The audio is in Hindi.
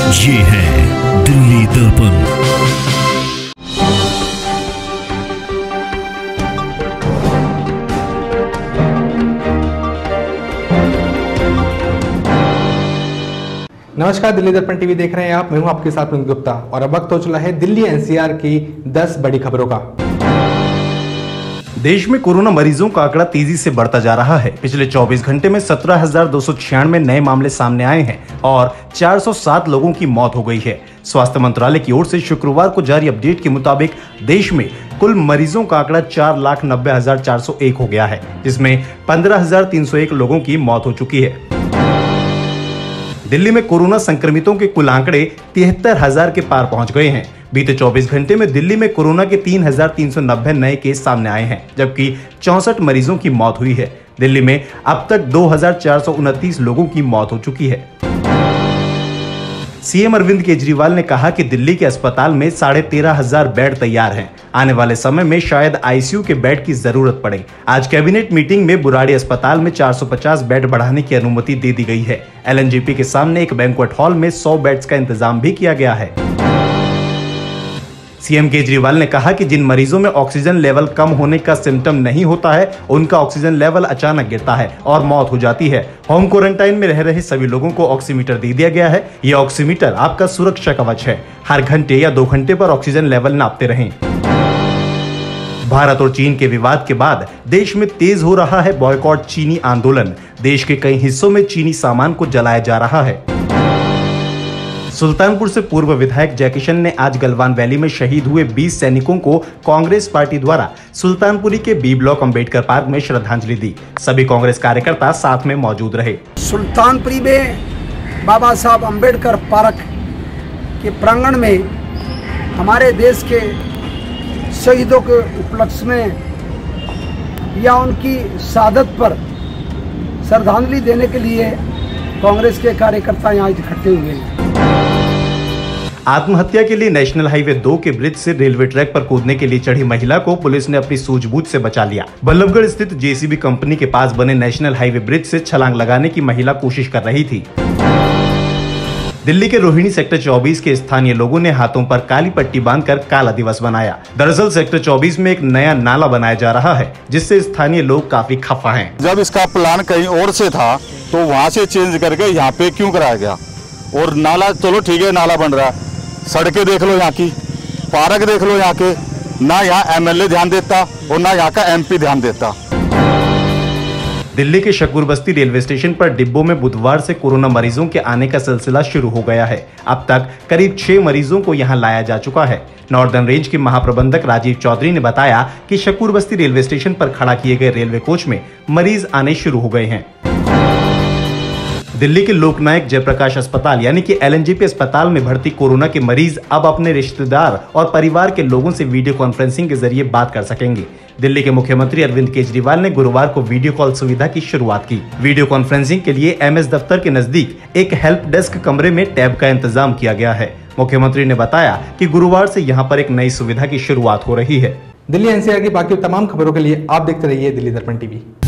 ये है दिल्ली दर्पण। नमस्कार, दिल्ली दर्पण टीवी देख रहे हैं आप। मैं हूं आपके साथ अमित गुप्ता और अब वक्त हो चला है दिल्ली एनसीआर की 10 बड़ी खबरों का। देश में कोरोना मरीजों का आंकड़ा तेजी से बढ़ता जा रहा है। पिछले 24 घंटे में 17,296 नए मामले सामने आए हैं और 407 लोगों की मौत हो गई है। स्वास्थ्य मंत्रालय की ओर से शुक्रवार को जारी अपडेट के मुताबिक देश में कुल मरीजों का आंकड़ा 4,90,401 हो गया है, जिसमें 15,301 लोगों की मौत हो चुकी है। दिल्ली में कोरोना संक्रमितों के कुल आंकड़े 73,000 के पार पहुंच गए हैं। बीते 24 घंटे में दिल्ली में कोरोना के 3,390 नए केस सामने आए हैं, जबकि 64 मरीजों की मौत हुई है। दिल्ली में अब तक 2,429 लोगों की मौत हो चुकी है। सीएम अरविंद केजरीवाल ने कहा कि दिल्ली के अस्पताल में 13,500 बेड तैयार हैं। आने वाले समय में शायद आईसीयू के बेड की जरूरत पड़े। आज कैबिनेट मीटिंग में बुराड़ी अस्पताल में 450 बेड बढ़ाने की अनुमति दे दी गई है। एलएनजेपी के सामने एक बैंक्वेट हॉल में 100 बेड्स का इंतजाम भी किया गया है। सीएम केजरीवाल ने कहा कि जिन मरीजों में ऑक्सीजन लेवल कम होने का सिम्टम नहीं होता है, उनका ऑक्सीजन लेवल अचानक गिरता है और मौत हो जाती है। होम क्वारंटाइन में रह रहे सभी लोगों को ऑक्सीमीटर दे दिया गया है। यह ऑक्सीमीटर आपका सुरक्षा कवच है। हर घंटे या 2 घंटे पर ऑक्सीजन लेवल नापते रहें। भारत और चीन के विवाद के बाद देश में तेज हो रहा है बॉयकॉट चीनी आंदोलन। देश के कई हिस्सों में चीनी सामान को जलाया जा रहा है। सुल्तानपुर से पूर्व विधायक जयकिशन ने आज गलवान वैली में शहीद हुए 20 सैनिकों को कांग्रेस पार्टी द्वारा सुल्तानपुरी के बी ब्लॉक अंबेडकर पार्क में श्रद्धांजलि दी। सभी कांग्रेस कार्यकर्ता साथ में मौजूद रहे। सुल्तानपुरी में बाबा साहब अंबेडकर पार्क के प्रांगण में हमारे देश के शहीदों के उपलक्ष्य में या उनकी शहादत पर श्रद्धांजलि देने के लिए कांग्रेस के कार्यकर्ता यहाँ इकट्ठे हुए हैं। आत्महत्या के लिए नेशनल हाईवे 2 के ब्रिज से रेलवे ट्रैक पर कूदने के लिए चढ़ी महिला को पुलिस ने अपनी सूझबूझ से बचा लिया। बल्लभगढ़ स्थित जेसीबी कंपनी के पास बने नेशनल हाईवे ब्रिज से छलांग लगाने की महिला कोशिश कर रही थी। दिल्ली के रोहिणी सेक्टर 24 के स्थानीय लोगों ने हाथों पर काली पट्टी बांधकर काला दिवस मनाया। दरअसल सेक्टर 24 में एक नया नाला बनाया जा रहा है, जिससे स्थानीय लोग काफी खफा हैं। जब इसका प्लान कहीं और से था तो वहाँ से चेंज करके यहाँ पे क्यों कराया गया? और नाला चलो ठीक है, नाला बन रहा है, सड़कें देख लो यहाँ की, पार्क देख लो यहाँ के, ना यहाँ एमएलए ध्यान देता और ना यहाँ का एमपी ध्यान देता। दिल्ली के शकूर बस्ती रेलवे स्टेशन पर डिब्बों में बुधवार से कोरोना मरीजों के आने का सिलसिला शुरू हो गया है। अब तक करीब 6 मरीजों को यहां लाया जा चुका है। नॉर्दर्न रेंज के महाप्रबंधक राजीव चौधरी ने बताया कि शकूर बस्ती रेलवे स्टेशन पर खड़ा किए गए रेलवे कोच में मरीज आने शुरू हो गए हैं। दिल्ली के लोकनायक जयप्रकाश अस्पताल यानी कि एलएनजेपी अस्पताल में भर्ती कोरोना के मरीज अब अपने रिश्तेदार और परिवार के लोगों से वीडियो कॉन्फ्रेंसिंग के जरिए बात कर सकेंगे। दिल्ली के मुख्यमंत्री अरविंद केजरीवाल ने गुरुवार को वीडियो कॉल सुविधा की शुरुआत की। वीडियो कॉन्फ्रेंसिंग के लिए एमएस दफ्तर के नजदीक एक हेल्प डेस्क कमरे में टैब का इंतजाम किया गया है। मुख्यमंत्री ने बताया कि गुरुवार से यहाँ पर एक नई सुविधा की शुरुआत हो रही है। दिल्ली एनसीआर की बाकी तमाम खबरों के लिए आप देखते रहिए दिल्ली दर्पण टीवी।